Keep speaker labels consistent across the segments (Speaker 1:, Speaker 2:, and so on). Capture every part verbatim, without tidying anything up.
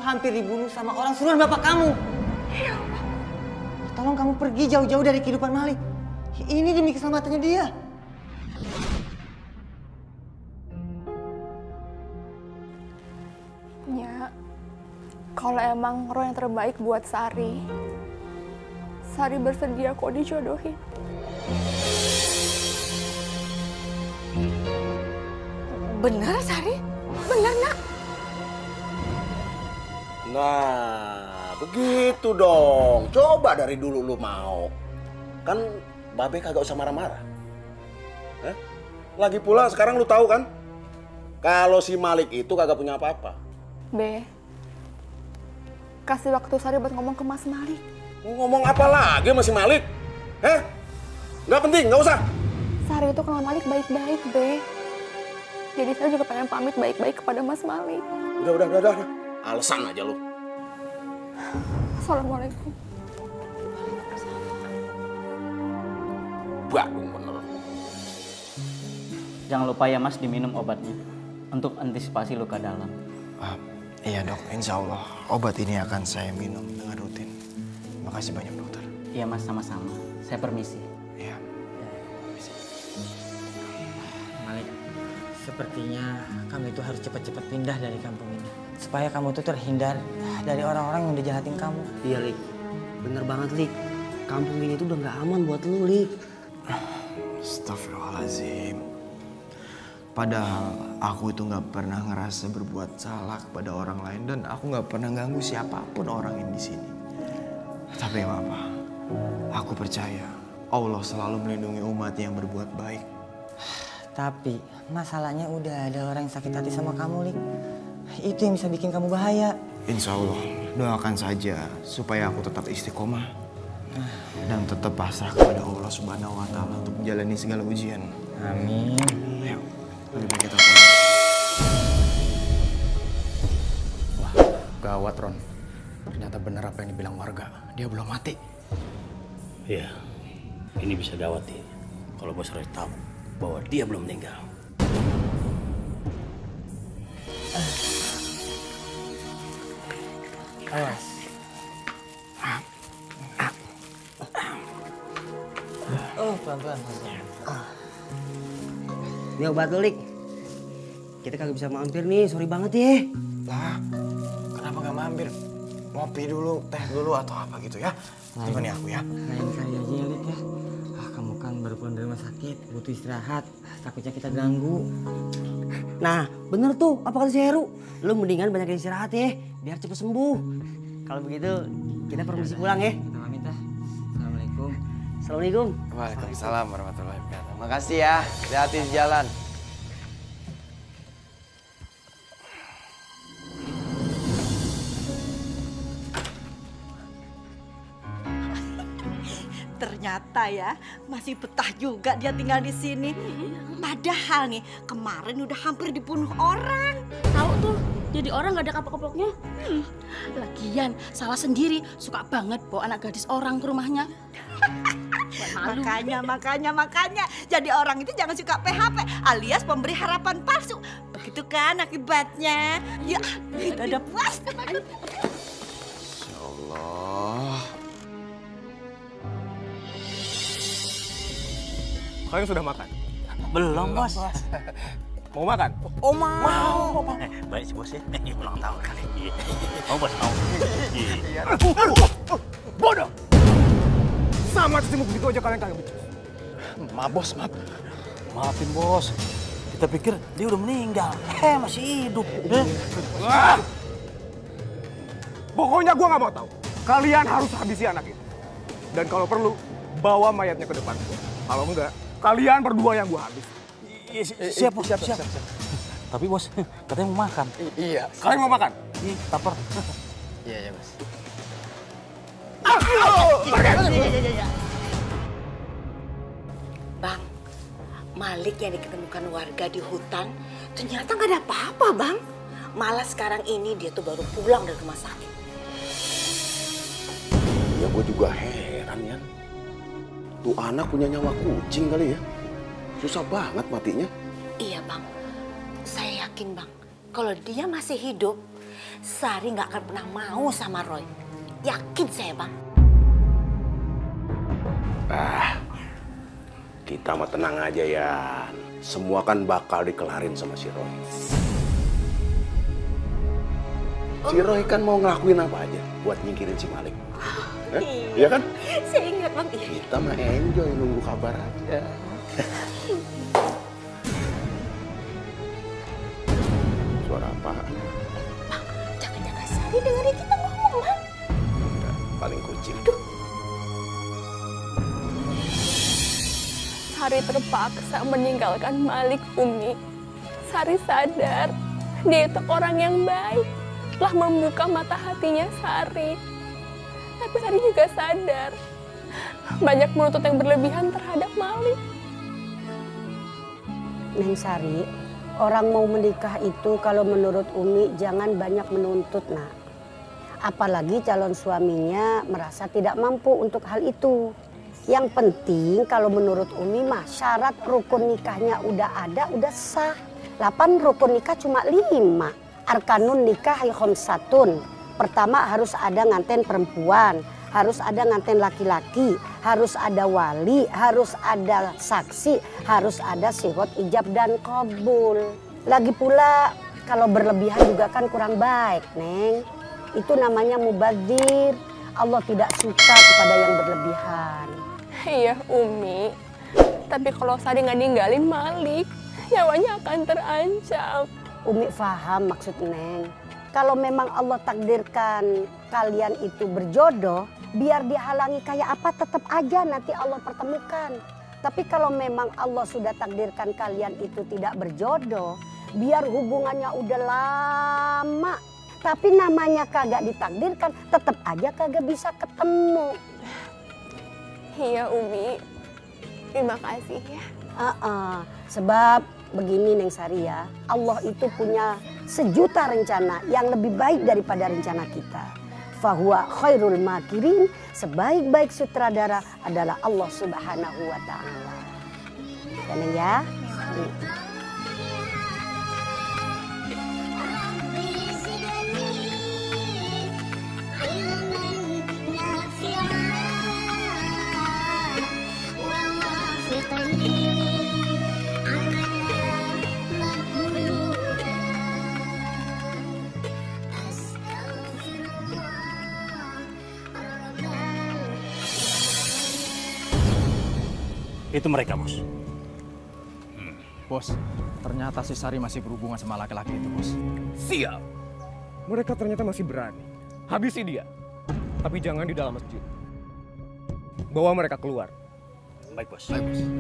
Speaker 1: hampir dibunuh sama orang suruhan bapak kamu.
Speaker 2: Ya Allah.
Speaker 1: Tolong kamu pergi jauh-jauh dari kehidupan Malik. Ini demi keselamatannya dia.
Speaker 2: Ya, kalau emang roh yang terbaik buat Sari, Sari bersedia kok dijodohin.
Speaker 3: Bener, Sari? Bener, Nak?
Speaker 4: Nah, begitu dong. Coba dari dulu lu mau. Kan Babe kagak usah marah-marah. Eh? Lagi pula sekarang lu tahu kan? Kalau si Malik itu kagak punya apa-apa.
Speaker 2: Be, kasih waktu Sari buat ngomong ke Mas Malik.
Speaker 4: Mau ngomong apa lagi sama si Malik? Eh? Nggak penting, nggak usah.
Speaker 2: Sari itu kenal Malik baik-baik, Be. Jadi saya juga pengen pamit baik-baik kepada Mas Malik.
Speaker 4: Udah, udah, udah, udah. Alasan aja lu.
Speaker 2: Assalamualaikum.
Speaker 4: Badung bener.
Speaker 5: Jangan lupa ya Mas diminum obatnya untuk antisipasi luka dalam.
Speaker 6: Uh, iya dok, insya Allah obat ini akan saya minum dengan rutin. Makasih banyak dokter.
Speaker 5: Iya Mas, sama-sama. Saya permisi.
Speaker 6: Iya.
Speaker 7: Malik, sepertinya kamu itu harus cepat-cepat pindah dari kampung ini. Supaya kamu tuh terhindar dari orang-orang yang udah jahatin kamu.
Speaker 8: Iya, Lik. Bener banget, Lik. Kampung ini tuh udah gak aman buat lu, Lik.
Speaker 6: Astagfirullahaladzim. Padahal aku itu gak pernah ngerasa berbuat salah kepada orang lain. Dan aku gak pernah ganggu siapapun orang yang di sini. Tapi apa? Aku percaya Allah selalu melindungi umat yang berbuat baik.
Speaker 7: Tapi masalahnya udah ada orang yang sakit hati sama kamu, Lik. Itu yang bisa bikin kamu bahaya.
Speaker 6: Insya Allah, doakan saja supaya aku tetap istiqomah. Dan tetap pasrah kepada Allah Subhanahu wa Ta'ala untuk menjalani segala ujian.
Speaker 7: Amin.
Speaker 6: Ayo, lebih baik kita pulang.
Speaker 9: Wah, gawat Ron. Ternyata benar apa yang dibilang warga. Dia belum mati.
Speaker 8: Iya, ini bisa gawat ya. Kalau Bos Roy tahu bahwa dia belum meninggal.
Speaker 7: Awas. Oh, pelan-pelan.
Speaker 8: Ini obat lu, Lik. Kita kagak bisa mampir nih, sorry banget ya.
Speaker 6: Lah, kenapa gak mampir? Ngopi dulu, teh dulu atau apa gitu ya? Temani aku ya.
Speaker 7: Lain kali aja ya, Lik ya. Ah, kamu kan baru pulang dari rumah sakit, butuh istirahat. Takutnya kita ganggu.
Speaker 8: Nah, bener tuh, apa kata si Heru? Lu mendingan banyak istirahat ya, biar cepet sembuh. Kalau begitu, kita permisi pulang ya.
Speaker 7: Kita pamit dah. Assalamualaikum.
Speaker 8: Assalamualaikum.
Speaker 6: Waalaikumsalam warahmatullahi wabarakatuh. Makasih ya, hati-hati di jalan.
Speaker 3: Ternyata ya masih betah juga dia tinggal di sini. Padahal nih kemarin udah hampir dibunuh orang.
Speaker 10: Tahu tuh, jadi orang gak ada kapok-kapoknya. Hmm. Lagian salah sendiri, suka banget bawa anak gadis orang ke rumahnya. Malu.
Speaker 3: Makanya, makanya, makanya. Jadi orang itu jangan suka P H P alias pemberi harapan palsu. Begitu kan akibatnya. Ya, kita udah puas.
Speaker 6: Ya Allah.
Speaker 9: Kalian sudah makan?
Speaker 7: Belum, Bos.
Speaker 9: Mau makan?
Speaker 7: Oh, mau.
Speaker 8: Eh, baik si Bos ya. Eh, ulang tahun kali. Mau Bos, mau.
Speaker 9: Iya. Bodoh! Sama cicimuk gitu aja kalian kagak becus.
Speaker 6: Maaf bos, maaf.
Speaker 8: Maafin Bos. Kita pikir dia udah meninggal. Eh, masih hidup. Eh?
Speaker 9: Wah! Pokoknya gua nggak mau tahu. Kalian harus habisi anak itu. Dan kalau perlu, bawa mayatnya ke depan gua. Kalau enggak, kalian berdua yang gua habis.
Speaker 8: Siap, Bos. Siap, siap, siap. Tapi Bos, katanya mau makan.
Speaker 6: I iya.
Speaker 9: Kalian mau makan?
Speaker 8: Ih, lapar.
Speaker 6: Iya, iya, Bos.
Speaker 3: Bang, Malik yang diketemukan warga di hutan ternyata nggak ada apa-apa, Bang. Malah sekarang ini dia tuh baru pulang dari rumah sakit.
Speaker 4: Ya gue juga heran ya. Tuh anak punya nyawa kucing kali ya. Susah banget matinya.
Speaker 3: Iya, Bang. Saya yakin, Bang, kalau dia masih hidup, Sari nggak akan pernah mau sama Roy. Yakin saya, Bang.
Speaker 4: Ah, kita mah tenang aja ya. Semua kan bakal dikelarin sama si Roy. Si Roy kan mau ngelakuin apa aja buat nyingkirin si Malik. Eh, iya kan?
Speaker 3: Saya ingat, Bang.
Speaker 4: Kita mah enjoy nunggu kabar aja. Suara apaan?
Speaker 3: Bang, jangan-jangan Sari dengerin kita ngomong, Bang.
Speaker 4: Enggak, paling kucing.
Speaker 2: Sari terpaksa meninggalkan Malik, Umi. Sari sadar dia itu orang yang baik, telah membuka mata hatinya Sari. Tapi Sari juga sadar banyak menuntut yang berlebihan terhadap Malik.
Speaker 11: Neng Sari, orang mau menikah itu kalau menurut Umi jangan banyak menuntut, nak. Apalagi calon suaminya merasa tidak mampu untuk hal itu. Yang penting kalau menurut Umi mah syarat rukun nikahnya udah ada, udah sah. Lapan rukun nikah cuma lima. Arkanun nikah khamsatun. Pertama harus ada nganten perempuan, harus ada nganten laki-laki, harus ada wali, harus ada saksi, harus ada sihot ijab dan qabul. Lagi pula kalau berlebihan juga kan kurang baik, Neng. Itu namanya mubadzir. Allah tidak suka kepada yang berlebihan.
Speaker 2: Iya, Umi. Tapi kalau Sari nggak ninggalin Malik, nyawanya akan terancam.
Speaker 11: Umi paham maksud Neng. Kalau memang Allah takdirkan kalian itu berjodoh, biar dihalangi kayak apa tetap aja nanti Allah pertemukan. Tapi kalau memang Allah sudah takdirkan kalian itu tidak berjodoh, biar hubungannya udah lama, tapi namanya kagak ditakdirkan, tetap aja kagak bisa ketemu.
Speaker 2: Iya, Umi. Terima kasih ya.
Speaker 11: Uh-uh. Sebab begini Neng Sari ya, Allah itu punya sejuta rencana yang lebih baik daripada rencana kita. Fahuwa khairul makirin, sebaik-baik sutradara adalah Allah Subhanahu wa Ta'ala. Ya Neng ya.
Speaker 12: Itu mereka, Bos.
Speaker 13: Hmm. Bos, ternyata si Sari masih berhubungan sama laki-laki itu, Bos.
Speaker 9: Siap. Mereka ternyata masih berani. Habisi dia. Tapi jangan di dalam masjid. Bawa mereka keluar.
Speaker 12: Baik, Bos. Baik, Bos.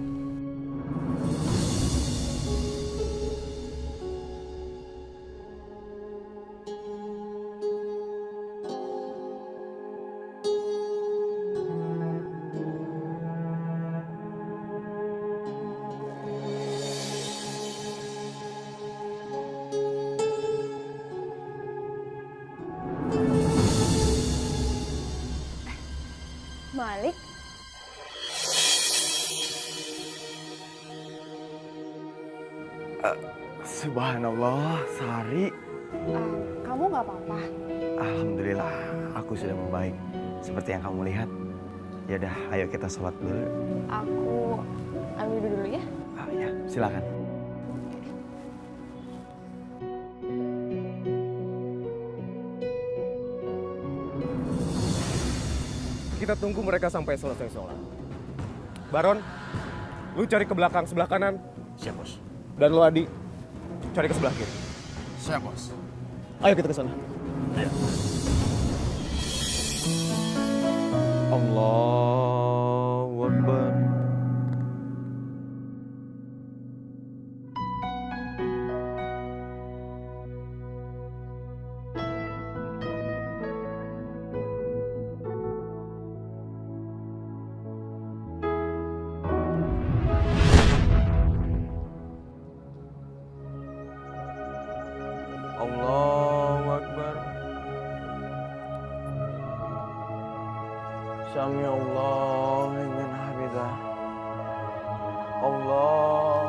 Speaker 2: Malik?
Speaker 6: Uh, subhanallah, Sari.
Speaker 2: Uh, kamu nggak apa-apa?
Speaker 6: Alhamdulillah, aku sudah membaik. Seperti yang kamu lihat. Ya udah, ayo kita sholat dulu.
Speaker 2: Aku ambil dulu ya.
Speaker 6: Ah, ya, silakan.
Speaker 9: Kita tunggu mereka sampai selesai sholat. Baron, lu cari ke belakang sebelah kanan.
Speaker 12: Siap, Bos.
Speaker 9: Dan lu Adi, cari ke sebelah kiri.
Speaker 13: Siap, Bos.
Speaker 9: Ayo kita ke sana.
Speaker 12: Ayo.
Speaker 6: Allahu Akbar. Allahu Akbar. Sami Allah liman hamidah. Allah